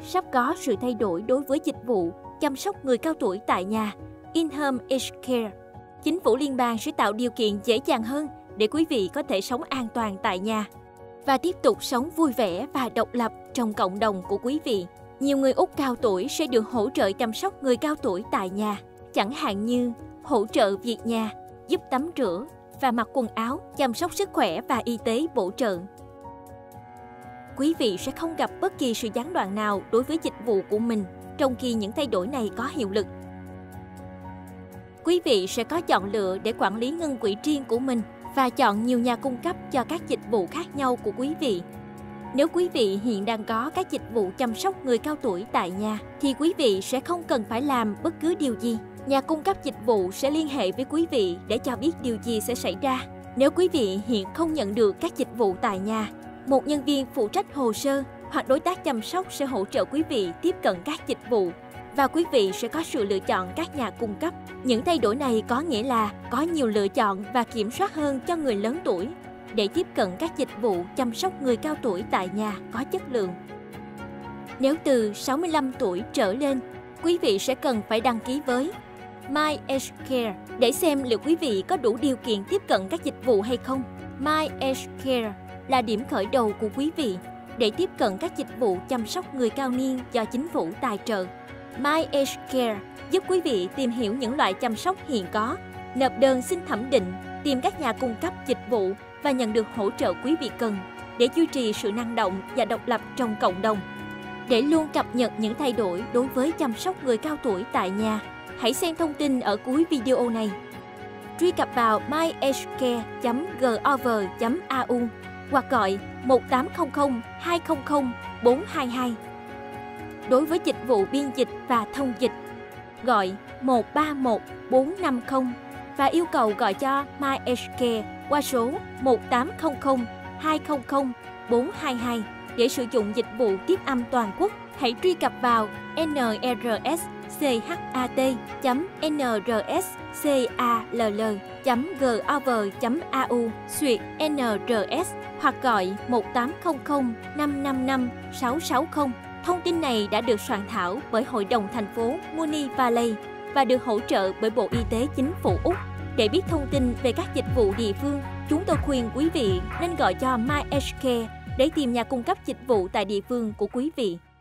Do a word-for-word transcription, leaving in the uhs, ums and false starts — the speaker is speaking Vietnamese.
sắp có sự thay đổi đối với dịch vụ chăm sóc người cao tuổi tại nhà, In-Home Aged Care. Chính phủ liên bang sẽ tạo điều kiện dễ dàng hơn để quý vị có thể sống an toàn tại nhà và tiếp tục sống vui vẻ và độc lập trong cộng đồng của quý vị. Nhiều người Úc cao tuổi sẽ được hỗ trợ chăm sóc người cao tuổi tại nhà, chẳng hạn như hỗ trợ việc nhà, giúp tắm rửa và mặc quần áo, chăm sóc sức khỏe và y tế bổ trợ. Quý vị sẽ không gặp bất kỳ sự gián đoạn nào đối với dịch vụ của mình trong khi những thay đổi này có hiệu lực. Quý vị sẽ có chọn lựa để quản lý ngân quỹ riêng của mình và chọn nhiều nhà cung cấp cho các dịch vụ khác nhau của quý vị. Nếu quý vị hiện đang có các dịch vụ chăm sóc người cao tuổi tại nhà, thì quý vị sẽ không cần phải làm bất cứ điều gì. Nhà cung cấp dịch vụ sẽ liên hệ với quý vị để cho biết điều gì sẽ xảy ra. Nếu quý vị hiện không nhận được các dịch vụ tại nhà, một nhân viên phụ trách hồ sơ hoặc đối tác chăm sóc sẽ hỗ trợ quý vị tiếp cận các dịch vụ và quý vị sẽ có sự lựa chọn các nhà cung cấp. Những thay đổi này có nghĩa là có nhiều lựa chọn và kiểm soát hơn cho người lớn tuổi để tiếp cận các dịch vụ chăm sóc người cao tuổi tại nhà có chất lượng. Nếu từ sáu mươi lăm tuổi trở lên, quý vị sẽ cần phải đăng ký với My Aged Care để xem liệu quý vị có đủ điều kiện tiếp cận các dịch vụ hay không. My Aged Care là điểm khởi đầu của quý vị để tiếp cận các dịch vụ chăm sóc người cao niên do chính phủ tài trợ. My Aged Care giúp quý vị tìm hiểu những loại chăm sóc hiện có, nộp đơn xin thẩm định, tìm các nhà cung cấp dịch vụ và nhận được hỗ trợ quý vị cần để duy trì sự năng động và độc lập trong cộng đồng. Để luôn cập nhật những thay đổi đối với chăm sóc người cao tuổi tại nhà, hãy xem thông tin ở cuối video này. Truy cập vào my aged care chấm gov chấm a u hoặc gọi một tám không không hai không không bốn hai hai. Đối với dịch vụ biên dịch và thông dịch, gọi một ba một bốn năm không và yêu cầu gọi cho My Aged Care qua số một tám không không hai không không bốn hai hai. Để sử dụng dịch vụ tiếp âm toàn quốc, hãy truy cập vào n r s c h a t chấm n r s c a l l chấm gov chấm a u xuyệt n r s hoặc gọi một tám không không năm năm năm sáu sáu không. Thông tin này đã được soạn thảo bởi Hội đồng thành phố Moonee Valley và được hỗ trợ bởi Bộ Y tế Chính phủ Úc. Để biết thông tin về các dịch vụ địa phương, chúng tôi khuyên quý vị nên gọi cho My Aged Care để tìm nhà cung cấp dịch vụ tại địa phương của quý vị.